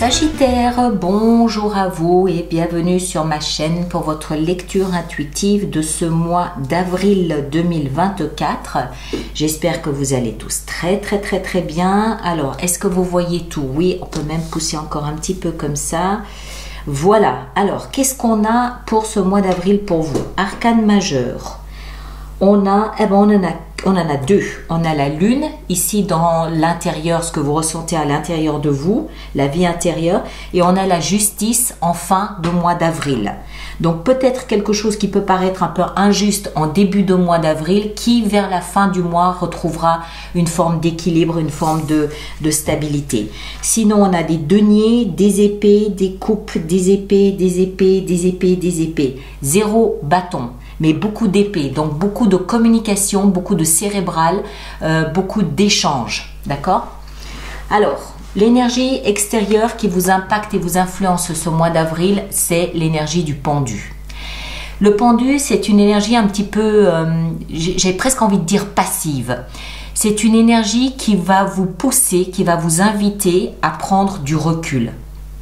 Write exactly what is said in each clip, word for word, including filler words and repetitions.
Sagittaire, bonjour à vous et bienvenue sur ma chaîne pour votre lecture intuitive de ce mois d'avril deux mille vingt-quatre. J'espère que vous allez tous très très très très bien. Alors, est-ce que vous voyez tout? Oui, on peut même pousser encore un petit peu comme ça. Voilà, alors qu'est-ce qu'on a pour ce mois d'avril pour vous? Arcane majeur. On a, eh ben on en a, on en a deux. On a la lune, ici dans l'intérieur, ce que vous ressentez à l'intérieur de vous, la vie intérieure. Et on a la justice en fin de mois d'avril. Donc peut-être quelque chose qui peut paraître un peu injuste en début de mois d'avril, qui vers la fin du mois retrouvera une forme d'équilibre, une forme de, de stabilité. Sinon on a des deniers, des épées, des coupes, des épées, des épées, des épées, des épées. Zéro bâton, mais beaucoup d'épées, donc beaucoup de communication, beaucoup de cérébral, euh, beaucoup d'échanges, d'accord? Alors, l'énergie extérieure qui vous impacte et vous influence ce mois d'avril, c'est l'énergie du pendu. Le pendu, c'est une énergie un petit peu, euh, j'ai presque envie de dire passive. C'est une énergie qui va vous pousser, qui va vous inviter à prendre du recul.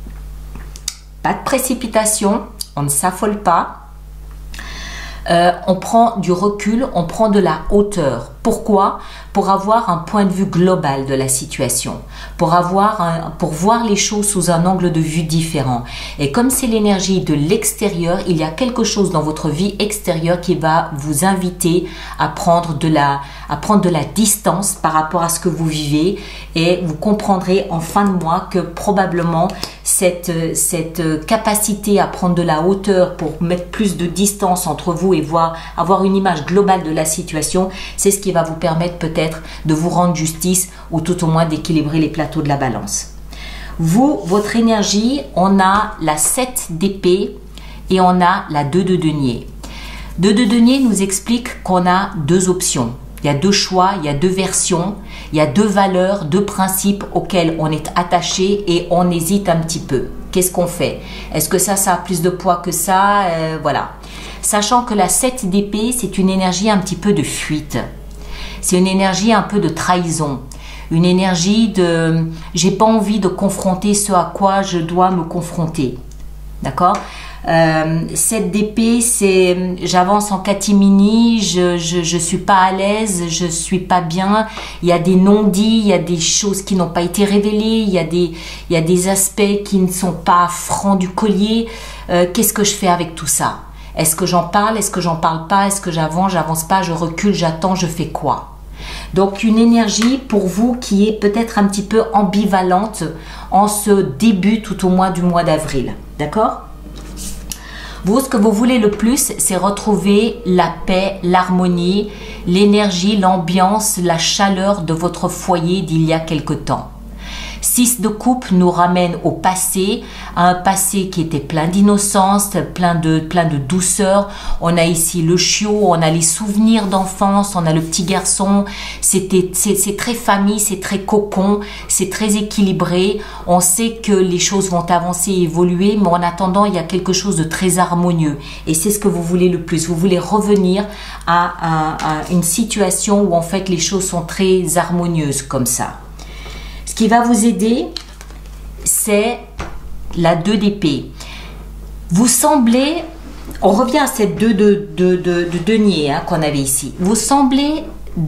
Pas de précipitation, on ne s'affole pas. Euh, on prend du recul, on prend de la hauteur. Pourquoi? Pour avoir un point de vue global de la situation, pour, avoir un, pour voir les choses sous un angle de vue différent. Et comme c'est l'énergie de l'extérieur, il y a quelque chose dans votre vie extérieure qui va vous inviter à prendre de la, à prendre de la distance par rapport à ce que vous vivez, et vous comprendrez en fin de mois que probablement cette, cette capacité à prendre de la hauteur pour mettre plus de distance entre vous et voir, avoir une image globale de la situation, c'est ce qui va vous permettre peut-être de vous rendre justice ou tout au moins d'équilibrer les plateaux de la balance. Vous, votre énergie, on a la sept d'épée et on a la deux de denier. deux de denier nous explique qu'on a deux options. Il y a deux choix, il y a deux versions, il y a deux valeurs, deux principes auxquels on est attaché et on hésite un petit peu. Qu'est-ce qu'on fait? Est-ce que ça, ça a plus de poids que ça? euh, Voilà. Sachant que la sept d'épée, c'est une énergie un petit peu de fuite. C'est une énergie un peu de trahison. Une énergie de « j'ai pas envie de confronter ce à quoi je dois me confronter ». D'accord? euh, sept d'épée, c'est j'avance en catimini, je, je, je suis pas à l'aise, je suis pas bien, il y a des non-dits, il y a des choses qui n'ont pas été révélées, il y a des, il y a des aspects qui ne sont pas francs du collier. Euh, qu'est-ce que je fais avec tout ça? Est-ce que j'en parle? Est-ce que j'en parle pas? Est-ce que j'avance? J'avance pas? Je recule? J'attends? Je fais quoi? Donc une énergie pour vous qui est peut-être un petit peu ambivalente en ce début tout au moins du mois d'avril. D'accord? Vous, ce que vous voulez le plus, c'est retrouver la paix, l'harmonie, l'énergie, l'ambiance, la chaleur de votre foyer d'il y a quelque temps. six de coupe nous ramène au passé, à un passé qui était plein d'innocence, plein de, plein de douceur. On a ici le chiot, on a les souvenirs d'enfance, on a le petit garçon. C'était, c'est, c'est très famille, c'est très cocon, c'est très équilibré. On sait que les choses vont avancer et évoluer, mais en attendant, il y a quelque chose de très harmonieux. Et c'est ce que vous voulez le plus. Vous voulez revenir à, à, à une situation où en fait les choses sont très harmonieuses comme ça. Ce qui va vous aider, c'est la deux d'épée. Vous semblez, on revient à cette deux de, de, de, de denier hein, qu'on avait ici. Vous semblez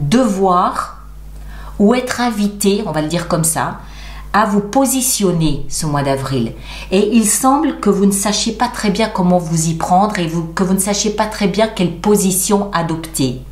devoir ou être invité, on va le dire comme ça, à vous positionner ce mois d'avril. Et il semble que vous ne sachiez pas très bien comment vous y prendre et vous, que vous ne sachiez pas très bien quelle position adopter.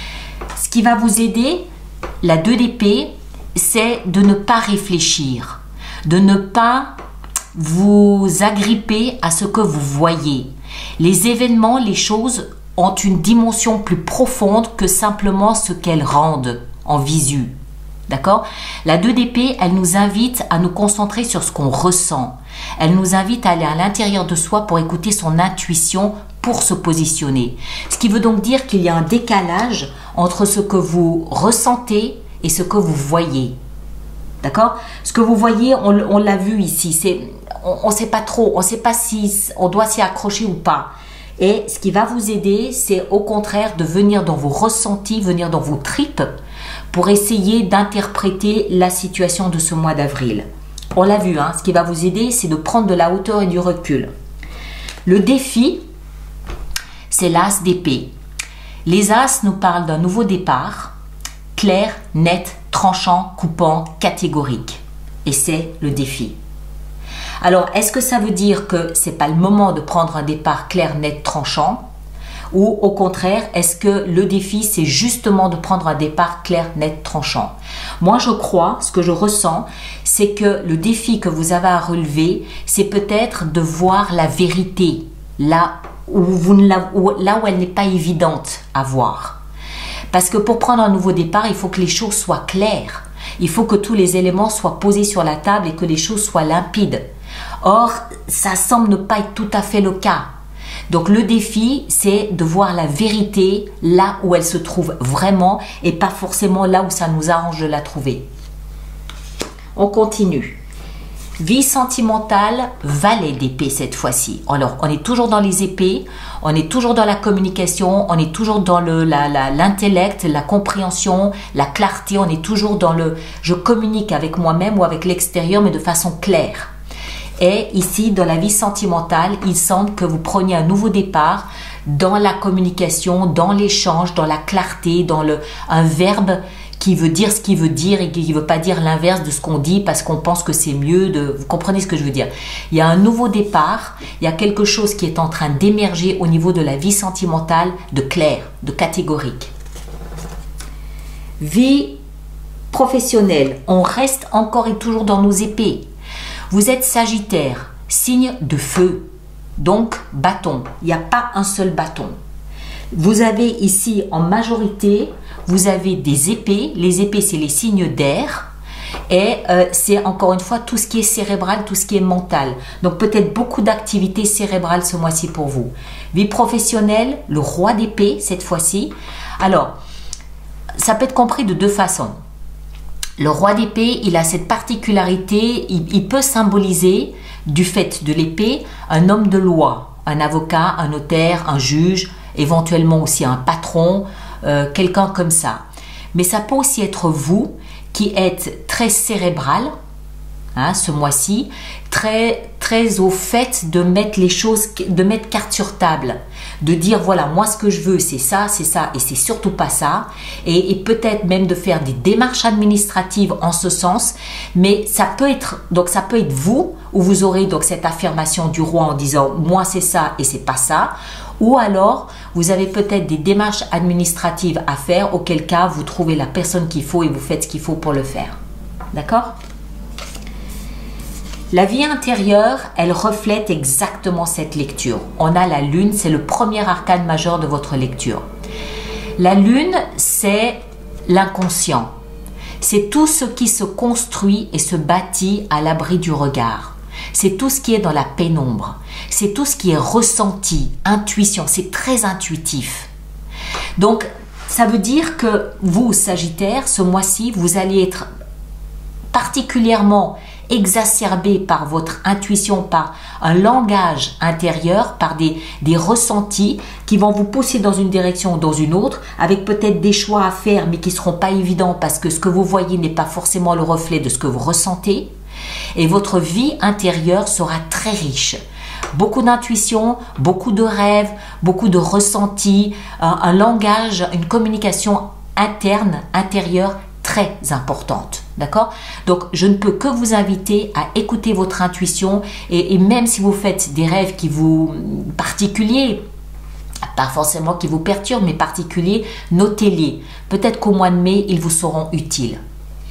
Ce qui va vous aider, la deux d'épée, c'est de ne pas réfléchir, de ne pas vous agripper à ce que vous voyez. Les événements, les choses ont une dimension plus profonde que simplement ce qu'elles rendent en visu. D'accord? La deux d'épée, elle nous invite à nous concentrer sur ce qu'on ressent. Elle nous invite à aller à l'intérieur de soi pour écouter son intuition pour se positionner. Ce qui veut donc dire qu'il y a un décalage entre ce que vous ressentez et ce que vous voyez. D'accord? Ce que vous voyez, on, on l'a vu ici, c'est, on ne sait pas trop, on ne sait pas si on doit s'y accrocher ou pas. Et ce qui va vous aider, c'est au contraire de venir dans vos ressentis, venir dans vos tripes, pour essayer d'interpréter la situation de ce mois d'avril. On l'a vu, hein, ce qui va vous aider, c'est de prendre de la hauteur et du recul. Le défi, c'est l'as d'épée. Les as nous parlent d'un nouveau départ, clair, net, tranchant, coupant, catégorique. Et c'est le défi. Alors, est-ce que ça veut dire que ce n'est pas le moment de prendre un départ clair, net, tranchant? Ou au contraire, est-ce que le défi, c'est justement de prendre un départ clair, net, tranchant? Moi, je crois, ce que je ressens, c'est que le défi que vous avez à relever, c'est peut-être de voir la vérité là où, vous ne la, où, là où elle n'est pas évidente à voir. Parce que pour prendre un nouveau départ, il faut que les choses soient claires. Il faut que tous les éléments soient posés sur la table et que les choses soient limpides. Or, ça semble ne pas être tout à fait le cas. Donc le défi, c'est de voir la vérité là où elle se trouve vraiment et pas forcément là où ça nous arrange de la trouver. On continue. Vie sentimentale, valet d'épée cette fois-ci. Alors, on est toujours dans les épées, on est toujours dans la communication, on est toujours dans le, la, la, l'intellect, la compréhension, la clarté, on est toujours dans le « je communique avec moi-même ou avec l'extérieur, mais de façon claire ». Et ici, dans la vie sentimentale, il semble que vous preniez un nouveau départ dans la communication, dans l'échange, dans la clarté, dans le, un verbe qui veut dire ce qu'il veut dire et qui ne veut pas dire l'inverse de ce qu'on dit parce qu'on pense que c'est mieux de... Vous comprenez ce que je veux dire? Il y a un nouveau départ, il y a quelque chose qui est en train d'émerger au niveau de la vie sentimentale de clair, de catégorique. Vie professionnelle, on reste encore et toujours dans nos épées. Vous êtes Sagittaire, signe de feu, donc bâton. Il n'y a pas un seul bâton. Vous avez ici en majorité, vous avez des épées. Les épées, c'est les signes d'air. Et euh, c'est encore une fois tout ce qui est cérébral, tout ce qui est mental. Donc peut-être beaucoup d'activités cérébrales ce mois-ci pour vous. Vie professionnelle, le roi d'épée cette fois-ci. Alors, ça peut être compris de deux façons. Le roi d'épée, il a cette particularité, il, il peut symboliser, du fait de l'épée, un homme de loi, un avocat, un notaire, un juge, éventuellement aussi un patron, euh, quelqu'un comme ça. Mais ça peut aussi être vous qui êtes très cérébral, hein, ce mois-ci, très, très au fait de mettre les choses, de mettre carte sur table, de dire voilà, moi ce que je veux c'est ça, c'est ça et c'est surtout pas ça, et, et peut-être même de faire des démarches administratives en ce sens, mais ça peut être, donc ça peut être vous, où vous aurez donc cette affirmation du roi en disant moi c'est ça et c'est pas ça, ou alors vous avez peut-être des démarches administratives à faire, auquel cas vous trouvez la personne qu'il faut et vous faites ce qu'il faut pour le faire. D'accord ? La vie intérieure, elle reflète exactement cette lecture. On a la lune, c'est le premier arcane majeur de votre lecture. La lune, c'est l'inconscient. C'est tout ce qui se construit et se bâtit à l'abri du regard. C'est tout ce qui est dans la pénombre. C'est tout ce qui est ressenti, intuition. C'est très intuitif. Donc, ça veut dire que vous, Sagittaire, ce mois-ci, vous allez être particulièrement exacerbé par votre intuition, par un langage intérieur, par des, des ressentis qui vont vous pousser dans une direction ou dans une autre, avec peut-être des choix à faire, mais qui ne seront pas évidents parce que ce que vous voyez n'est pas forcément le reflet de ce que vous ressentez. Et votre vie intérieure sera très riche. Beaucoup d'intuition, beaucoup de rêves, beaucoup de ressentis, un, un langage, une communication interne, intérieure très importante. D'accord? Donc, je ne peux que vous inviter à écouter votre intuition et, et même si vous faites des rêves qui vous particuliers, pas forcément qui vous perturbent, mais particuliers, notez-les. Peut-être qu'au mois de mai, ils vous seront utiles.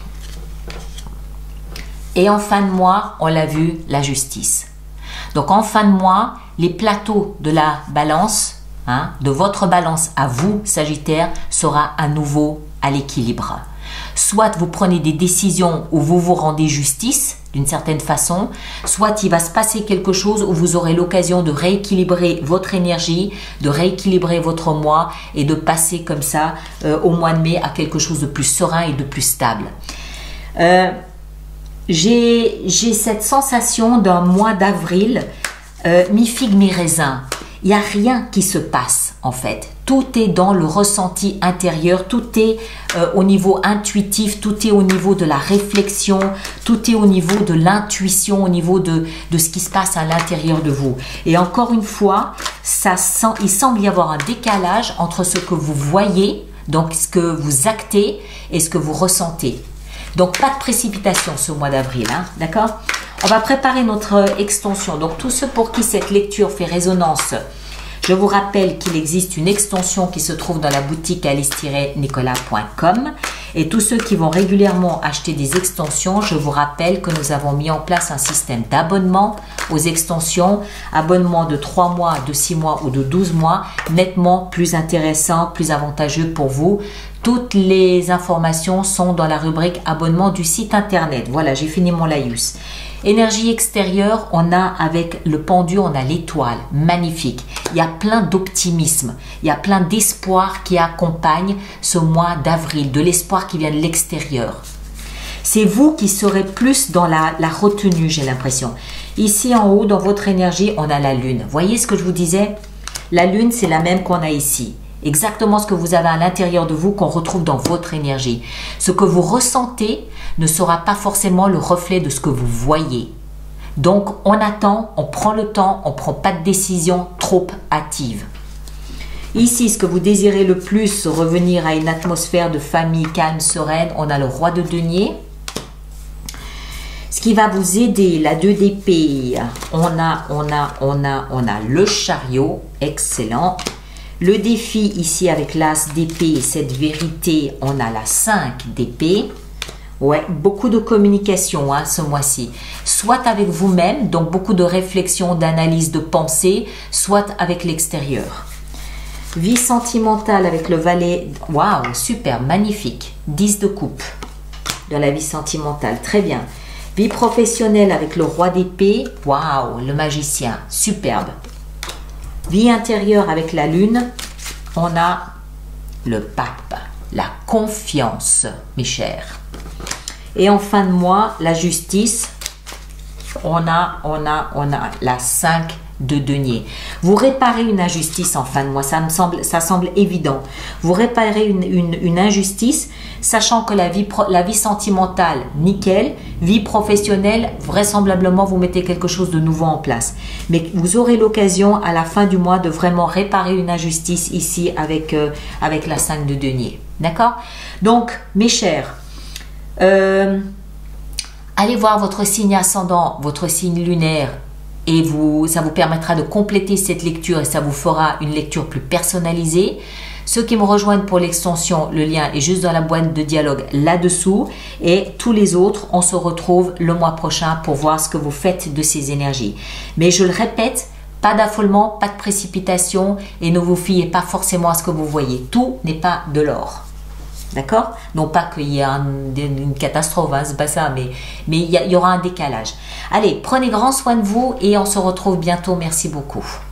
Et en fin de mois, on l'a vu, la justice. Donc, en fin de mois, les plateaux de la balance, hein, de votre balance à vous, Sagittaire, sera à nouveau à l'équilibre. Soit vous prenez des décisions où vous vous rendez justice d'une certaine façon, soit il va se passer quelque chose où vous aurez l'occasion de rééquilibrer votre énergie, de rééquilibrer votre mois et de passer comme ça euh, au mois de mai à quelque chose de plus serein et de plus stable. Euh, j'ai j'ai cette sensation d'un mois d'avril, euh, mi-figue, mi-raisin. Il n'y a rien qui se passe en fait. Tout est dans le ressenti intérieur, tout est euh, au niveau intuitif, tout est au niveau de la réflexion, tout est au niveau de l'intuition, au niveau de, de ce qui se passe à l'intérieur de vous. Et encore une fois, ça sent, il semble y avoir un décalage entre ce que vous voyez, donc ce que vous actez et ce que vous ressentez. Donc pas de précipitation ce mois d'avril, hein, d'accord? On va préparer notre extension. Donc tous ceux pour qui cette lecture fait résonance, je vous rappelle qu'il existe une extension qui se trouve dans la boutique alice tiret nicolas point com et tous ceux qui vont régulièrement acheter des extensions, je vous rappelle que nous avons mis en place un système d'abonnement aux extensions, abonnement de trois mois, de six mois ou de douze mois, nettement plus intéressant, plus avantageux pour vous. Toutes les informations sont dans la rubrique abonnement du site internet. Voilà, j'ai fini mon laïus. Énergie extérieure, on a avec le pendu, on a l'étoile, magnifique. Il y a plein d'optimisme, il y a plein d'espoir qui accompagne ce mois d'avril, de l'espoir qui vient de l'extérieur. C'est vous qui serez plus dans la, la retenue, j'ai l'impression. Ici en haut, dans votre énergie, on a la lune. Voyez ce que je vous disais? La lune, c'est la même qu'on a ici. Exactement ce que vous avez à l'intérieur de vous qu'on retrouve dans votre énergie. Ce que vous ressentez ne sera pas forcément le reflet de ce que vous voyez. Donc, on attend, on prend le temps, on ne prend pas de décision trop hâtive. Ici, ce que vous désirez le plus, revenir à une atmosphère de famille calme, sereine, on a le roi de denier. Ce qui va vous aider, la deux d'épée, on a, on a, on a, on a le chariot, excellent. Le défi ici avec l'as d'épée, cette vérité, on a la cinq d'épée. Ouais, beaucoup de communication hein, ce mois-ci. Soit avec vous-même, donc beaucoup de réflexion, d'analyse, de pensée, soit avec l'extérieur. Vie sentimentale avec le valet. Waouh, super, magnifique. dix de coupe dans la vie sentimentale, très bien. Vie professionnelle avec le roi d'épée. Waouh, le magicien, superbe. Vie intérieure avec la lune, on a le pape, la confiance, mes chers. Et en fin de mois, la justice, on a, on a, on a la cinq de denier. Vous réparez une injustice en fin de mois, ça me semble, ça semble évident. Vous réparez une, une, une injustice, sachant que la vie, la vie sentimentale, nickel, vie professionnelle, vraisemblablement vous mettez quelque chose de nouveau en place. Mais vous aurez l'occasion à la fin du mois de vraiment réparer une injustice ici avec, euh, avec la cinq de denier. D'accord? Donc, mes chers, euh, allez voir votre signe ascendant, votre signe lunaire, et vous, ça vous permettra de compléter cette lecture et ça vous fera une lecture plus personnalisée. Ceux qui me rejoignent pour l'extension, le lien est juste dans la boîte de dialogue là-dessous. Et tous les autres, on se retrouve le mois prochain pour voir ce que vous faites de ces énergies. Mais je le répète, pas d'affolement, pas de précipitation et ne vous fiez pas forcément à ce que vous voyez. Tout n'est pas de l'or. D'accord? Non pas qu'il y ait un, une catastrophe, hein, c'est pas ça, mais, mais il y, a, il y aura un décalage. Allez, prenez grand soin de vous et on se retrouve bientôt. Merci beaucoup.